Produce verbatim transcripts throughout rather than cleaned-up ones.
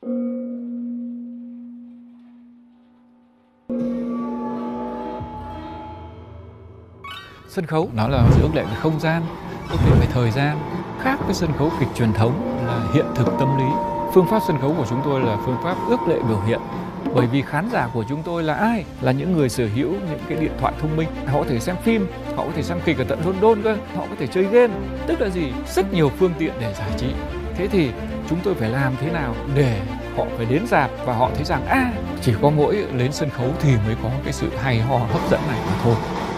Sân khấu nó là ước lệ về không gian, ước lệ về thời gian, khác với sân khấu kịch truyền thống là hiện thực tâm lý. Phương pháp sân khấu của chúng tôi là phương pháp ước lệ biểu hiện. Bởi vì khán giả của chúng tôi là ai? Là những người sở hữu những cái điện thoại thông minh. Họ có thể xem phim, họ có thể xem kịch ở tận London cơ, họ có thể chơi game. Tức là gì? Rất nhiều phương tiện để giải trí. Thế thì chúng tôi phải làm thế nào để họ phải đến rạp và họ thấy rằng à, chỉ có mỗi lên sân khấu thì mới có cái sự hay ho hấp dẫn này mà thôi.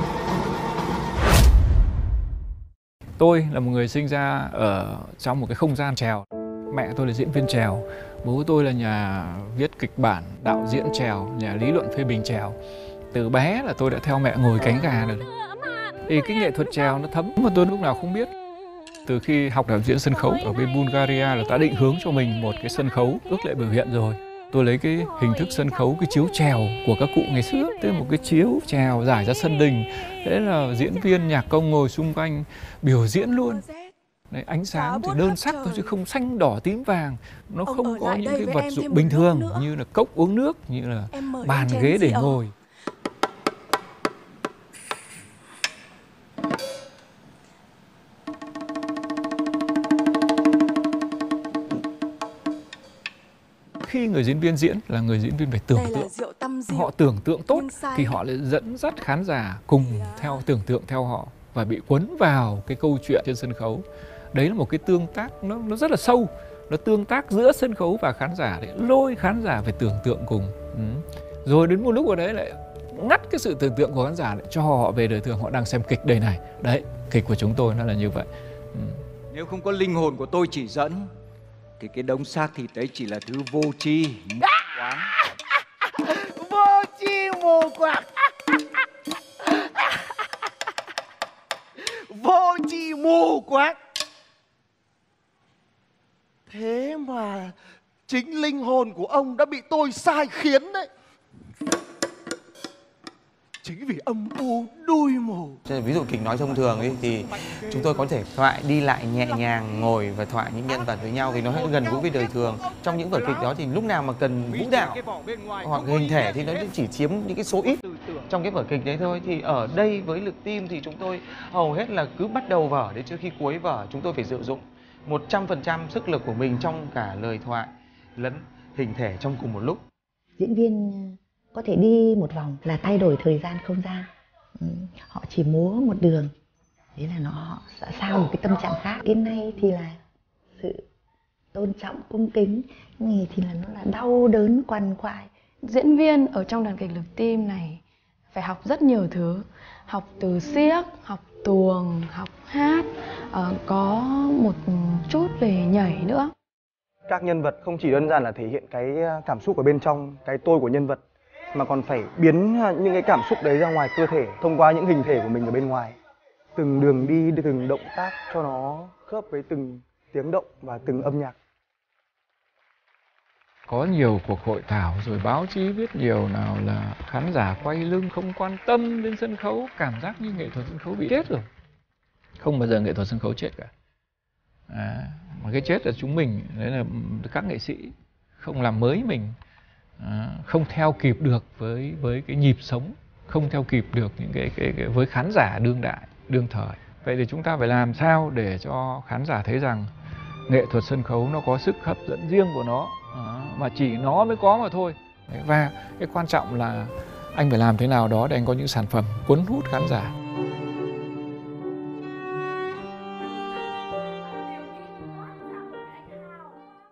Tôi là một người sinh ra ở trong một cái không gian chèo. Mẹ tôi là diễn viên chèo, bố tôi là nhà viết kịch bản, đạo diễn chèo, nhà lý luận phê bình chèo. Từ bé là tôi đã theo mẹ ngồi cánh gà rồi. Thì cái nghệ thuật chèo nó thấm mà tôi lúc nào không biết. Từ khi học đạo diễn sân khấu ở bên Bulgaria là đã định hướng cho mình một cái sân khấu ước lệ biểu hiện rồi. Tôi lấy cái hình thức sân khấu, cái chiếu chèo của các cụ ngày xưa, tức là một cái chiếu chèo rải ra sân đình. Thế là diễn viên, nhạc công ngồi xung quanh biểu diễn luôn. Đấy, ánh sáng thì đơn sắc thôi chứ không xanh đỏ tím vàng. Nó không có những cái vật dụng bình thường như là cốc uống nước, như là bàn ghế để ngồi. Khi người diễn viên diễn là người diễn viên phải tưởng tượng. Họ tưởng tượng tốt thì họ lại dẫn dắt khán giả cùng theo tưởng tượng theo họ và bị cuốn vào cái câu chuyện trên sân khấu. Đấy là một cái tương tác nó, nó rất là sâu. Nó tương tác giữa sân khấu và khán giả để lôi khán giả phải tưởng tượng cùng. Ừ. Rồi đến một lúc ở đấy lại ngắt cái sự tưởng tượng của khán giả lại cho họ về đời thường, họ đang xem kịch đây này. Đấy, kịch của chúng tôi nó là như vậy. Ừ. Nếu không có linh hồn của tôi chỉ dẫn thì cái đống xác thịt đấy chỉ là thứ vô tri, mù quáng. Vô tri mù quáng. Vô tri mù quáng. Thế mà chính linh hồn của ông đã bị tôi sai khiến đấy. Chính vì âm u đuôi mù. Ví dụ kịch nói thông thường ấy, thì chúng tôi có thể thoại đi lại nhẹ nhàng, ngồi và thoại những nhân vật với nhau thì nó gần gũi với đời thường. Trong những vở kịch đó thì lúc nào mà cần vũ đạo hoặc hình thể thì nó chỉ chiếm những cái số ít trong cái vở kịch đấy thôi. Thì ở đây với Lực Tim thì chúng tôi hầu hết là cứ bắt đầu vở đến trước khi cuối vở chúng tôi phải sử dụng một trăm phần trăm sức lực của mình trong cả lời thoại lẫn hình thể trong cùng một lúc. Diễn viên có thể đi một vòng là thay đổi thời gian không gian. Ừ. Họ chỉ múa một đường, đấy là nó họ sẽ sao một cái tâm trạng khác. Đêm nay thì là sự tôn trọng, cung kính, ngày thì là nó là đau đớn, quằn quại. Diễn viên ở trong đoàn kịch Lực Tim này phải học rất nhiều thứ, học từ xiếc, học tuồng, học hát, uh, có một chút về nhảy nữa. Các nhân vật không chỉ đơn giản là thể hiện cái cảm xúc ở bên trong, cái tôi của nhân vật, mà còn phải biến những cái cảm xúc đấy ra ngoài cơ thể thông qua những hình thể của mình ở bên ngoài. Từng đường đi, từng động tác cho nó khớp với từng tiếng động và từng âm nhạc. Có nhiều cuộc hội thảo rồi báo chí viết nhiều nào là khán giả quay lưng không quan tâm đến sân khấu, cảm giác như nghệ thuật sân khấu bị chết rồi. Không bao giờ nghệ thuật sân khấu chết cả. À, mà cái chết là chúng mình, đấy là các nghệ sĩ không làm mới mình. À, không theo kịp được với với cái nhịp sống, không theo kịp được những cái, cái, cái với khán giả đương đại, đương thời. Vậy thì chúng ta phải làm sao để cho khán giả thấy rằng nghệ thuật sân khấu nó có sức hấp dẫn riêng của nó, à, mà chỉ nó mới có mà thôi. Và cái quan trọng là anh phải làm thế nào đó để anh có những sản phẩm cuốn hút khán giả.